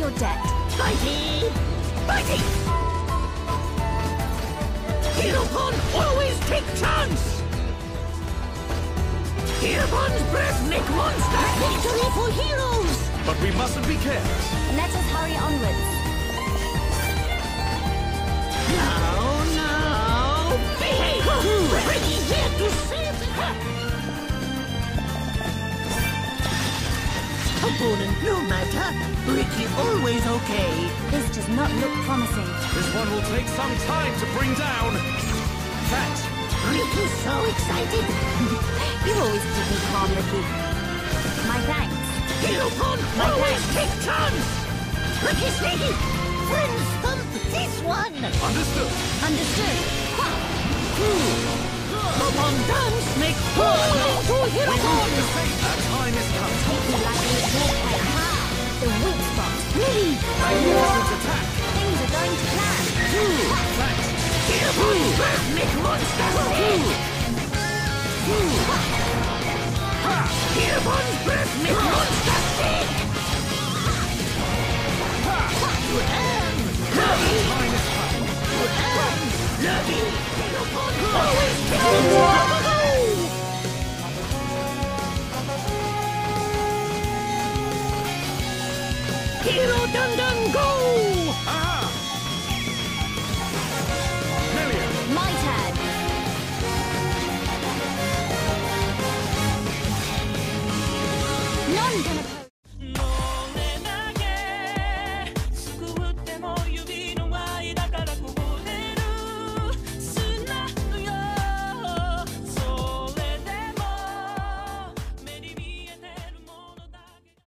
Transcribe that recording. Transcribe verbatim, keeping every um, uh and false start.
your debt. Fighting! Fighting! Hereupon, always take chance! Hereupon, breath make monster! Victory for heroes! But we mustn't be careless. Let us hurry onwards. Now, now, behave! Ready here to save her! Opponent, no matter. Ricky always okay. This does not look promising. This one will take some time to bring down. That. Ricky's so excited. You always keep me calm, Ricky. My thanks. Hereupon, My always thanks. take chance! Ricky Sneaky! Friends thump this one! Understood. Understood. Ha! Upon dance, make fall into Hereupon! That time is coming. Take me like a little pet. Ha! The weak spot. Ready. Magnificent attack. Things are going to plan. That. Hereupon, breath make monster sick! Hereupon, breath make monster sick! To end! Lovey! Time is coming. To end! Lovey! Hereupon, always take it! Hero Dun Dun Go! Aha! Million. My turn. None gonna